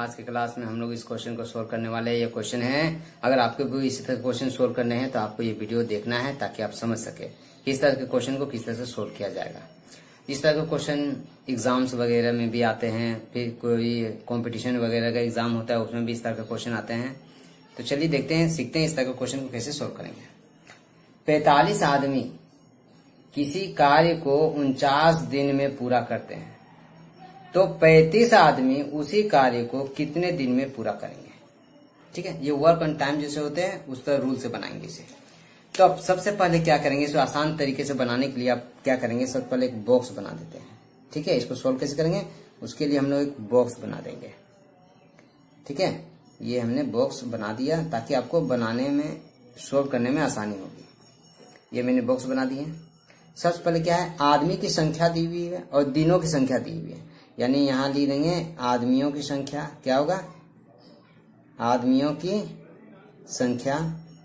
आज के क्लास में हम लोग इस क्वेश्चन को सोल्व करने वाले हैं। ये क्वेश्चन है, अगर आपको भी इसी तरह क्वेश्चन सोल्व करने हैं तो आपको ये वीडियो देखना है ताकि आप समझ सके किस तरह के क्वेश्चन को किस तरह से सोल्व किया जाएगा। इस तरह के क्वेश्चन एग्जाम्स वगैरह में भी आते हैं, फिर कोई कॉम्पिटिशन वगैरह का एग्जाम होता है उसमें भी इस तरह के क्वेश्चन आते हैं। तो चलिए देखते हैं, सीखते हैं इस तरह के क्वेश्चन को कैसे सोल्व करेंगे। 45 आदमी किसी कार्य को 49 दिन में पूरा करते हैं, तो 35 आदमी उसी कार्य को कितने दिन में पूरा करेंगे। ठीक है, ये वर्क ऑन टाइम जैसे होते हैं उस तरह रूल से बनाएंगे इसे। तो अब सबसे पहले क्या करेंगे, इसको आसान तरीके से बनाने के लिए आप क्या करेंगे, सबसे पहले एक बॉक्स बना देते हैं। ठीक है, इसको सोल्व कैसे करेंगे उसके लिए हम लोग एक बॉक्स बना देंगे। ठीक है, ये हमने बॉक्स बना दिया ताकि आपको बनाने में सोल्व करने में आसानी होगी। ये मैंने बॉक्स बना दिए। सबसे पहले क्या है, आदमी की संख्या दी हुई है और दिनों की संख्या दी हुई है, यानी यहां लिख देंगे आदमियों की संख्या। क्या होगा, आदमियों की संख्या,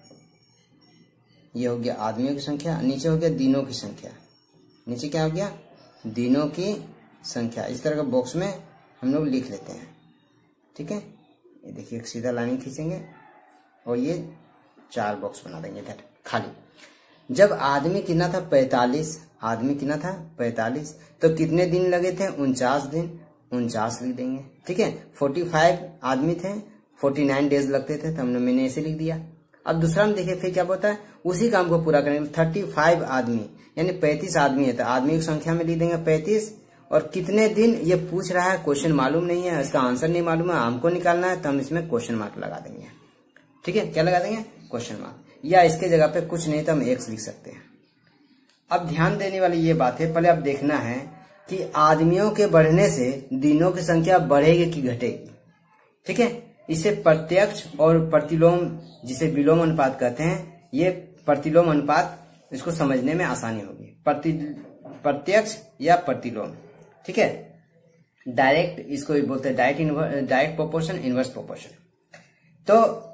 ये हो गया आदमियों की संख्या। नीचे हो गया दिनों की संख्या, नीचे क्या हो गया, दिनों की संख्या। इस तरह का बॉक्स में हम लोग लिख लेते हैं। ठीक है, ये देखिए एक सीधा लाइन खींचेंगे और ये 4 बॉक्स बना देंगे इधर खाली। जब आदमी कितना था 45, आदमी कितना था 45, तो कितने दिन लगे थे 49 दिन, 49 लिख देंगे। ठीक है, 45 आदमी थे, 49 डेज लगते थे, तो मैंने ऐसे लिख दिया। अब दूसरा में देखिए फिर क्या होता है, उसी काम को पूरा करेंगे। 35 आदमी यानी 35 आदमी है, तो आदमी की संख्या में लिख देंगे 35 और कितने दिन ये पूछ रहा है, क्वेश्चन मालूम नहीं है, इसका आंसर नहीं मालूम है, हमको निकालना है, तो हम इसमें क्वेश्चन मार्क लगा देंगे। ठीक है, क्या लगा देंगे, क्वेश्चन मार्क, या इसके जगह पे कुछ नहीं तो हम X लिख सकते हैं। अब ध्यान देने वाली ये बात है, पहले अब देखना है कि आदमियों के बढ़ने से दिनों की संख्या बढ़ेगी कि घटेगी। ठीक है, इसे प्रत्यक्ष और प्रतिलोम, जिसे विलोम अनुपात कहते हैं, ये प्रतिलोम अनुपात, इसको समझने में आसानी होगी। प्रत्यक्ष या प्रतिलोम। ठीक है, डायरेक्ट इसको भी बोलते हैं डायरेक्ट प्रोपोर्शन, इनवर्स प्रोपोर्शन। तो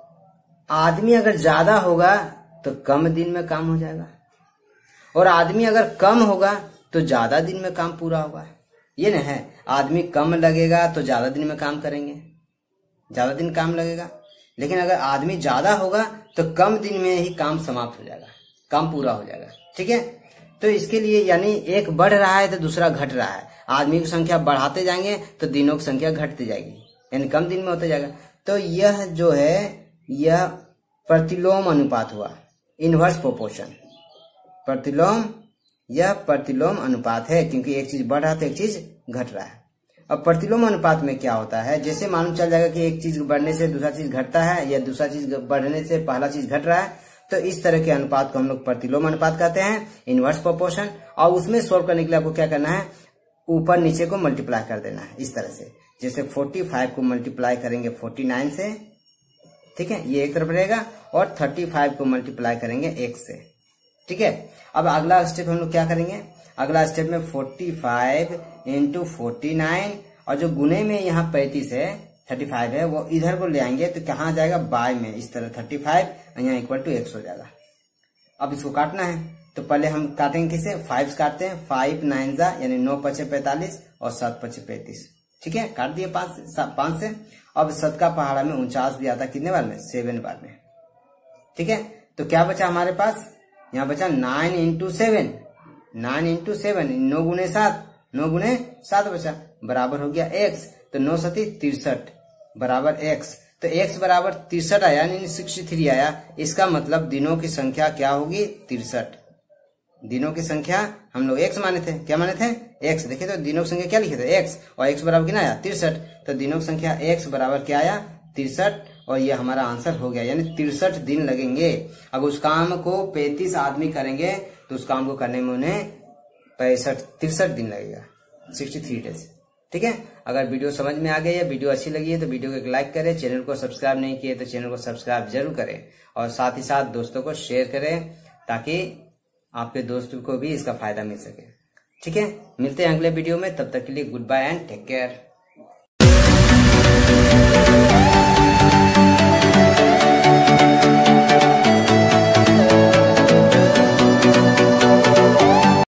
आदमी अगर ज्यादा होगा तो कम दिन में काम हो जाएगा, और आदमी अगर कम होगा तो ज्यादा दिन में काम पूरा होगा। ये न है, आदमी कम लगेगा तो ज्यादा दिन में काम करेंगे, ज्यादा दिन काम लगेगा, लेकिन अगर आदमी ज्यादा होगा तो कम दिन में ही काम समाप्त हो जाएगा, काम पूरा हो जाएगा। ठीक है, तो इसके लिए यानी एक बढ़ रहा है तो दूसरा घट रहा है, आदमी की संख्या बढ़ाते जाएंगे तो दिनों की संख्या घटती जाएगी, यानी कम दिन में होते जाएगा। तो यह जो है यह प्रतिलोम अनुपात हुआ, इनवर्स प्रोपोर्शन। प्रतिलोम, यह प्रतिलोम अनुपात है, क्योंकि एक चीज बढ़ रहा है तो एक चीज घट रहा है। अब प्रतिलोम अनुपात में क्या होता है, जैसे मालूम चल जाएगा कि एक चीज बढ़ने से दूसरा चीज घटता है या दूसरा चीज बढ़ने से पहला चीज घट रहा है, तो इस तरह के अनुपात को हम लोग प्रतिलोम अनुपात कहते हैं, इनवर्स प्रोपोर्शन। और उसमें सोल्व करने के लिए आपको क्या करना है, ऊपर नीचे को मल्टीप्लाई कर देना है इस तरह से। जैसे 45 को मल्टीप्लाई करेंगे 49 से, ठीक है, ये एक तरफ रहेगा, और 35 को मल्टीप्लाई करेंगे X से। ठीक है, अब अगला स्टेप हम लोग क्या करेंगे, अगला स्टेप में 45 इंटू 49, और जो गुने में यहाँ 35 है, 35 है, वो इधर को ले आएंगे तो कहाँ जाएगा, बाय में, इस तरह 35 यहाँ इक्वल टू X हो जाएगा। अब इसको काटना है, तो पहले हम काटेंगे किसे, 5 काटते हैं, 5 9 जा यानी 9 5 45 और 7 5 35। ठीक है, काट दिए 5 से। अब 7 का पहाड़ा में 49 भी आता, कितने बार में, 7 बार में। ठीक है, तो क्या बचा हमारे पास, यहाँ बचा 9 इंटू 7, 9 इंटू 7, 9 गुने 7, 9 गुने 7 बचा, बराबर हो गया X। तो 9 7 63 बराबर X, तो X बराबर 63 आया, यानी 63 आया। इसका मतलब दिनों की संख्या क्या होगी, 63। दिनों की संख्या हम लोग X माने थे, क्या माने थे, X। देखिए तो दिनों की संख्या क्या लिखे थे, X, और X बराबर कितना आया, 63। तो दिनों की संख्या X बराबर क्या आया, 63, और ये हमारा आंसर हो गया, यानी 63 दिन लगेंगे। अगर उस काम को 35 आदमी करेंगे तो उस काम को करने में उन्हें 63 दिन लगेगा, 63 डेज। ठीक है, अगर वीडियो समझ में आ गई है, वीडियो अच्छी लगी है तो वीडियो को एक लाइक करें, चैनल को सब्सक्राइब नहीं किए तो चैनल को सब्सक्राइब जरूर करें, और साथ ही साथ दोस्तों को शेयर करें ताकि आपके दोस्तों को भी इसका फायदा मिल सके। ठीक है, मिलते हैं अगले वीडियो में, तब तक के लिए goodbye and take care.